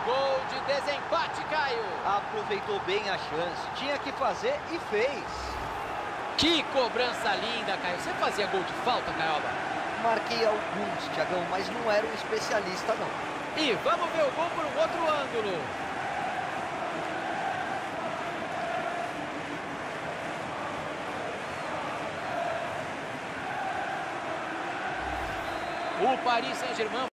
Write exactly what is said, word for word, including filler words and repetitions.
Gol de desempate, Caio. Aproveitou bem a chance, tinha que fazer e fez. Que cobrança linda, Caio. Você fazia gol de falta, Caioba? Marquei alguns, Thiagão, mas não era um especialista, não. E vamos ver o gol por um outro ângulo. O Paris Saint-Germain